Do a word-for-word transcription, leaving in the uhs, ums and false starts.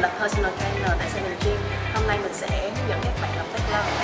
là personal trainer tại Seven Gym. Hôm nay mình sẽ hướng dẫn các bạn làm test love.